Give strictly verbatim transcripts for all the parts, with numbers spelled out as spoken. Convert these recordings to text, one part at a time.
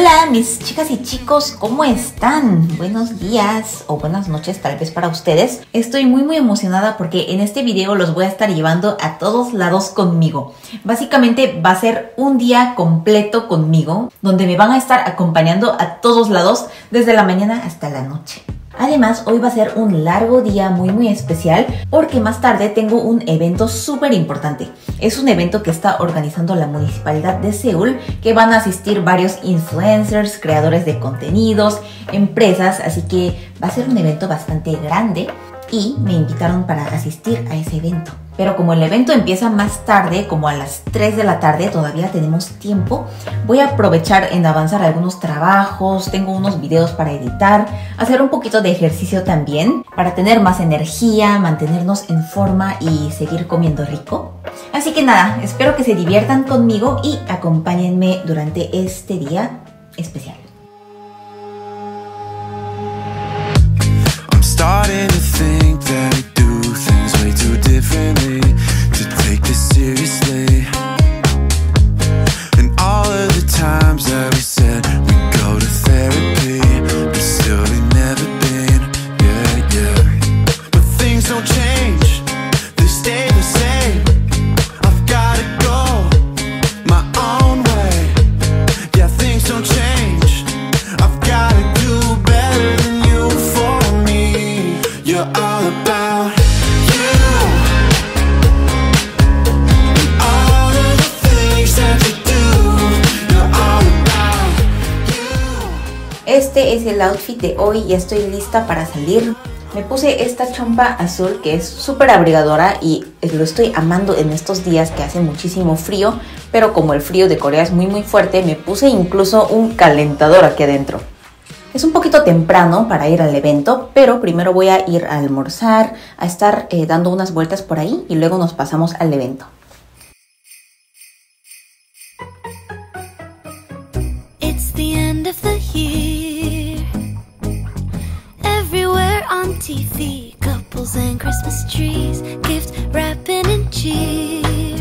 Hola mis chicas y chicos, ¿cómo están? Buenos días o buenas noches tal vez para ustedes. Estoy muy muy emocionada porque en este video los voy a estar llevando a todos lados conmigo. Básicamente va a ser un día completo conmigo, donde me van a estar acompañando a todos lados desde la mañana hasta la noche. Además, hoy va a ser un largo día muy muy especial porque más tarde tengo un evento súper importante. Es un evento que está organizando la Municipalidad de Seúl, que van a asistir varios influencers, creadores de contenidos, empresas, así que va a ser un evento bastante grande y me invitaron para asistir a ese evento. Pero como el evento empieza más tarde, como a las tres de la tarde, todavía tenemos tiempo, voy a aprovechar en avanzar algunos trabajos, tengo unos videos para editar, hacer un poquito de ejercicio también, para tener más energía, mantenernos en forma y seguir comiendo rico. Así que nada, espero que se diviertan conmigo y acompáñenme durante este día especial. I'm starting to think that we do things way too differently to take this seriously. And all of the times that we said we'd go to therapy, but still we've never been, yeah, yeah. But things don't change, they stay the same. I've gotta go my own way. Yeah, things don't change, I've gotta do better than you for me. You're all about Este es el outfit de hoy y estoy lista para salir. Me puse esta chompa azul que es súper abrigadora y lo estoy amando en estos días que hace muchísimo frío, pero como el frío de Corea es muy muy fuerte, me puse incluso un calentador aquí adentro. Es un poquito temprano para ir al evento, pero primero voy a ir a almorzar, a estar eh, dando unas vueltas por ahí y luego nos pasamos al evento. It's the end of the year. Everywhere on T V, couples and Christmas trees, gift wrapping and cheer.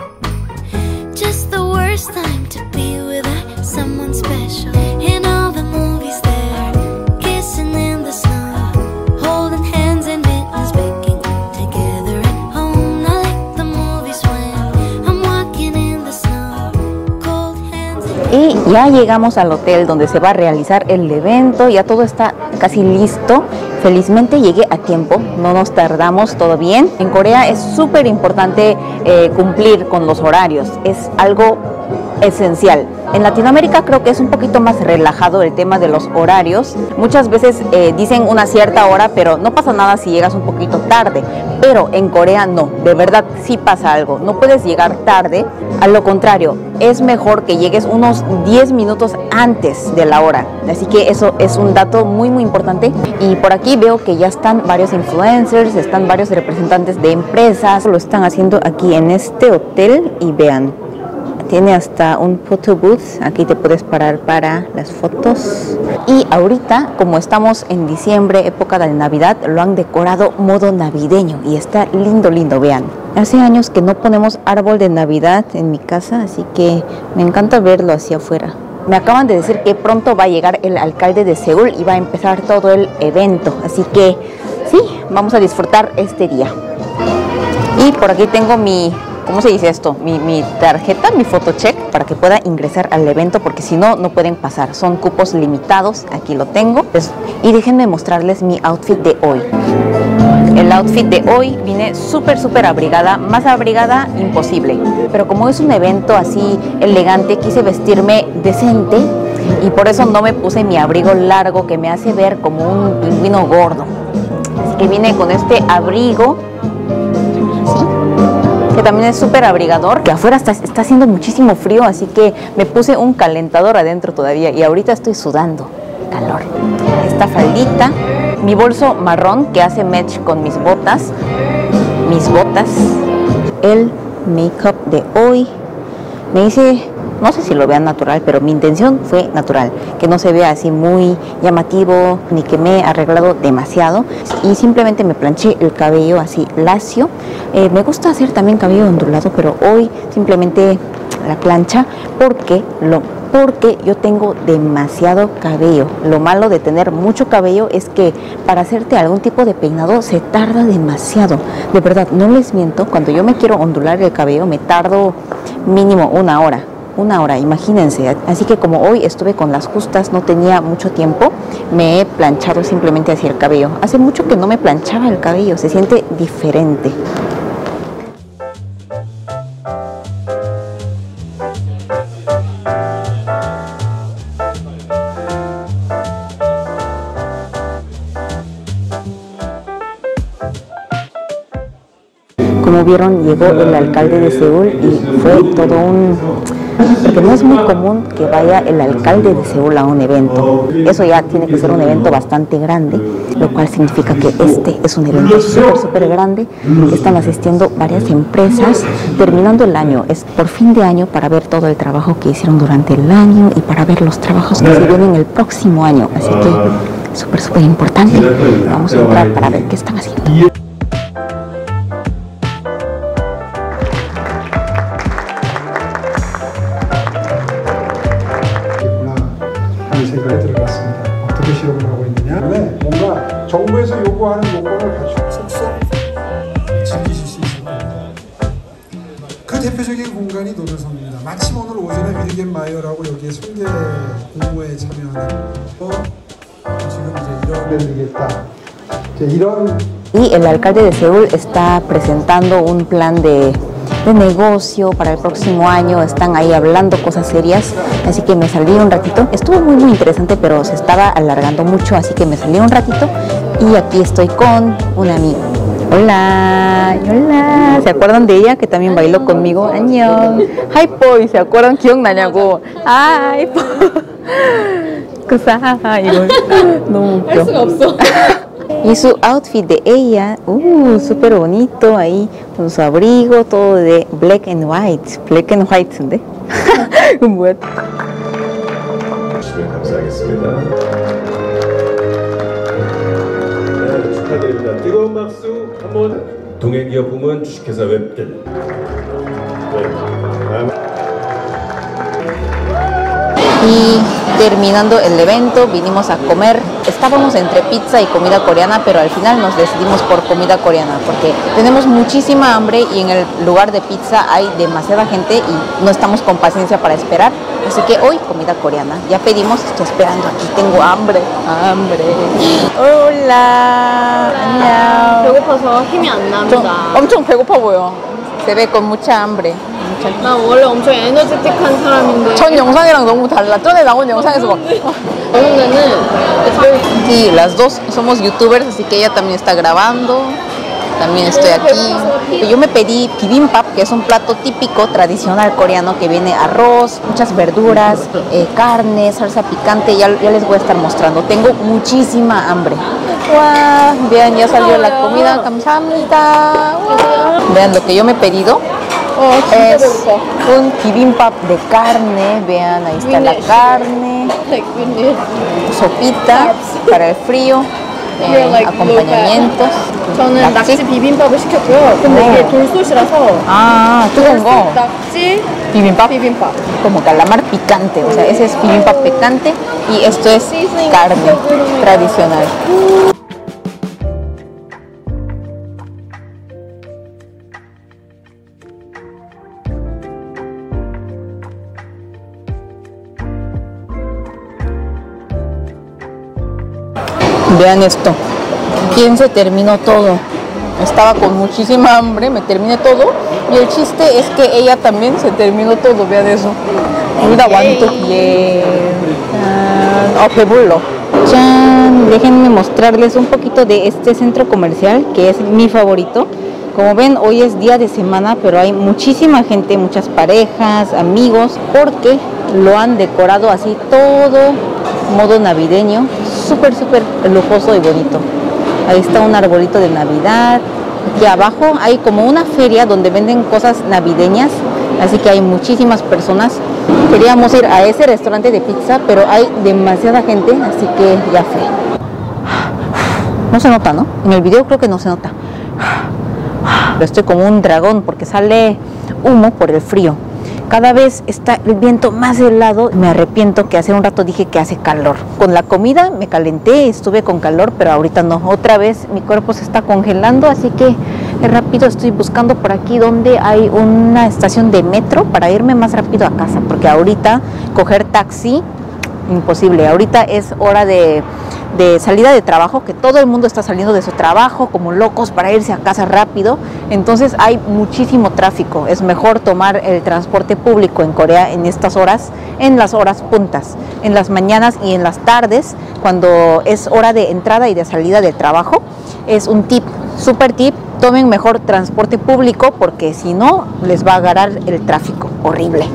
Just the worst time to be without someone special. In all the movies there, kissing in the snow, holding hands and mittens, baking together at home. Not like the movies when I'm walking in the snow, cold hands and... Y ya llegamos al hotel donde se va a realizar el evento, ya todo está casi listo. Felizmente llegué a tiempo, no nos tardamos, todo bien. En Corea es súper importante eh, cumplir con los horarios, es algo esencial. En Latinoamérica creo que es un poquito más relajado el tema de los horarios. Muchas veces eh, dicen una cierta hora, pero no pasa nada si llegas un poquito tarde. Pero en Corea no, de verdad sí pasa algo. No puedes llegar tarde, a lo contrario, es mejor que llegues unos diez minutos antes de la hora. Así que eso es un dato muy muy importante. Y por aquí veo que ya están varios influencers, están varios representantes de empresas. Lo están haciendo aquí en este hotel y vean. Tiene hasta un photo booth, aquí te puedes parar para las fotos. Y ahorita, como estamos en diciembre, época de Navidad, lo han decorado modo navideño y está lindo, lindo, vean. Hace años que no ponemos árbol de Navidad en mi casa, así que me encanta verlo hacia afuera. Me acaban de decir que pronto va a llegar el alcalde de Seúl y va a empezar todo el evento, así que sí, vamos a disfrutar este día. Y por aquí tengo mi... ¿Cómo se dice esto? Mi, mi tarjeta, mi photocheck, para que pueda ingresar al evento, porque si no, no pueden pasar. Son cupos limitados, aquí lo tengo. Pues, y déjenme mostrarles mi outfit de hoy. El outfit de hoy vine súper, súper abrigada, más abrigada imposible. Pero como es un evento así elegante, quise vestirme decente y por eso no me puse mi abrigo largo que me hace ver como un pingüino gordo. Así que vine con este abrigo, ¿sí?, que también es súper abrigador, que afuera está, está haciendo muchísimo frío, así que me puse un calentador adentro todavía y ahorita estoy sudando calor. Esta faldita, mi bolso marrón que hace match con mis botas, mis botas, el make-up de hoy. Me hice, no sé si lo vean natural, pero mi intención fue natural, que no se vea así muy llamativo, ni que me he arreglado demasiado. Y simplemente me planché el cabello así lacio. Eh, me gusta hacer también cabello ondulado, pero hoy simplemente la plancha porque lo porque yo tengo demasiado cabello. Lo malo de tener mucho cabello es que para hacerte algún tipo de peinado se tarda demasiado. De verdad, no les miento, cuando yo me quiero ondular el cabello me tardo mínimo una hora. Una hora, imagínense. Así que como hoy estuve con las justas, no tenía mucho tiempo, me he planchado simplemente hacia el cabello. Hace mucho que no me planchaba el cabello, se siente diferente. Como vieron, llegó el alcalde de Seúl y fue todo un... Porque no es muy común que vaya el alcalde de Seúl a un evento. Eso ya tiene que ser un evento bastante grande, lo cual significa que este es un evento súper, súper grande. Están asistiendo varias empresas terminando el año. Es por fin de año para ver todo el trabajo que hicieron durante el año y para ver los trabajos que se vienen el próximo año. Así que súper, súper importante. Vamos a entrar para ver qué están haciendo. 생각이 들어갔습니다. 어떻게 실험을 하고 있느냐? 뭔가 정부에서 요구하는 요건을 갖추고 즐기실 수 있을 겁니다. 그 대표적인 공간이 노르성입니다. 마침 오늘 오전에 윌겐 마이어라고 여기에 송계 공모에 참여하는 어, 지금 이제 이런 되겠다. 이제 이런 Y el alcalde de Seúl está presentando un plan de, de negocio para el próximo año. Están ahí hablando cosas serias, así que me salí un ratito. Estuvo muy muy interesante, pero se estaba alargando mucho, así que me salí un ratito. Y aquí estoy con una amiga. Hola, hola. ¿Se acuerdan de ella que también bailó conmigo? Añón. Hi boy, ¿se acuerdan? 기억나냐고. Hi boy. Kusa. 이거 너무 웃겨. 할 수가 없어. Y su outfit de ella, uh, súper bonito ahí, con su abrigo, todo de black and white. Black and white인데? 뭐야? 주시면 감사하겠습니다. 네, 축하드립니다. 뜨거운 박수 한번. 동행기업 부문 주식회사 웹들. 네. Y terminando el evento vinimos a comer. Estábamos entre pizza y comida coreana, pero al final nos decidimos por comida coreana porque tenemos muchísima hambre y en el lugar de pizza hay demasiada gente y no estamos con paciencia para esperar. Así que hoy comida coreana. Ya pedimos, estoy esperando aquí, tengo hambre. Hambre. Hola. 안녕. 배고파서 힘이 안 납니다. 엄청 배고파 보여. Se ve con mucha hambre. 나 원래 엄청 에너제틱한 사람인데 전 영상이랑 너무 달라. 전에 나온 영상에서 막. 어느 데는 Sí, las dos somos youtubers, así que ella también está grabando. También estoy aquí. Yo me pedí bibimbap, que es un plato típico tradicional coreano que viene arroz, muchas verduras, eh, carne, salsa picante. Ya, ya les voy a estar mostrando. Tengo muchísima hambre. ¡Wow! Vean, ya salió la comida. 감사합니다. ¡Wow! Vean lo que yo me he pedido. Es un bibimbap de carne. Vean, ahí está la carne. Sopita para el frío. Eh, acompañamientos. 저는 낙지 비빔밥을 시켰고요. 근데 이게 돌솥이라서 아, 뜨거운 거. 낙지 비빔밥. 비빔밥. Como calamar picante, o sea, ese es bibimbap picante y esto es carne tradicional. Vean esto. ¿Quién se terminó todo? Estaba con muchísima hambre, me terminé todo. Y el chiste es que ella también se terminó todo. Vean eso. Mira, aguanto. Oh, 배불러. ¡Chan! Déjenme mostrarles un poquito de este centro comercial que es mi favorito. Como ven, hoy es día de semana, pero hay muchísima gente, muchas parejas, amigos, porque lo han decorado así todo modo navideño, súper, súper lujoso y bonito. Ahí está un arbolito de Navidad. Aquí abajo hay como una feria donde venden cosas navideñas, así que hay muchísimas personas. Queríamos ir a ese restaurante de pizza, pero hay demasiada gente, así que ya fue. No se nota, ¿no? En el video creo que no se nota. Pero estoy como un dragón porque sale humo por el frío. Cada vez está el viento más helado. Me arrepiento que hace un rato dije que hace calor. Con la comida me calenté, estuve con calor, pero ahorita no. Otra vez mi cuerpo se está congelando, así que rápido estoy buscando por aquí donde hay una estación de metro para irme más rápido a casa, porque ahorita coger taxi, imposible. Ahorita es hora de, de salida de trabajo, que todo el mundo está saliendo de su trabajo como locos para irse a casa rápido, entonces hay muchísimo tráfico. Es mejor tomar el transporte público en Corea en estas horas, en las horas puntas, en las mañanas y en las tardes, cuando es hora de entrada y de salida de trabajo. Es un tip, super tip, tomen mejor transporte público, porque si no les va a agarrar el tráfico horrible.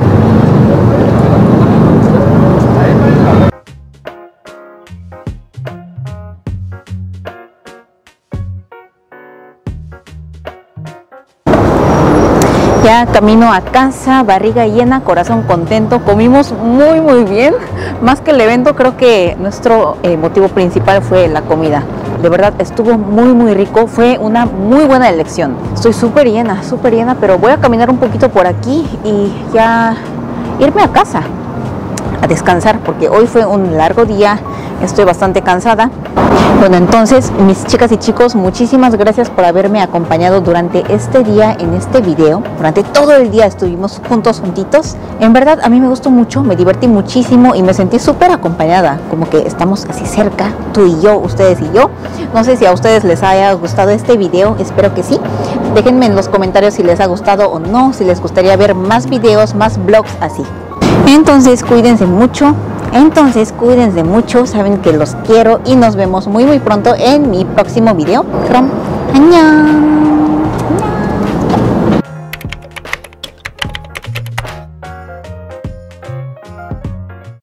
Ya camino a casa, barriga llena, corazón contento. Comimos muy muy bien. Más que el evento, creo que nuestro eh, motivo principal fue la comida. De verdad estuvo muy muy rico, fue una muy buena elección. Estoy súper llena, súper llena, pero voy a caminar un poquito por aquí y ya irme a casa a descansar, porque hoy fue un largo día, estoy bastante cansada. Bueno, entonces, mis chicas y chicos, muchísimas gracias por haberme acompañado durante este día en este video. Durante todo el día estuvimos juntos, juntitos. En verdad, a mí me gustó mucho, me divertí muchísimo y me sentí súper acompañada. Como que estamos así cerca, tú y yo, ustedes y yo. No sé si a ustedes les haya gustado este video, espero que sí. Déjenme en los comentarios si les ha gustado o no, si les gustaría ver más videos, más vlogs así. Entonces, cuídense mucho. Entonces, cuídense mucho, saben que los quiero y nos vemos muy muy pronto en mi próximo video. 그럼 안녕.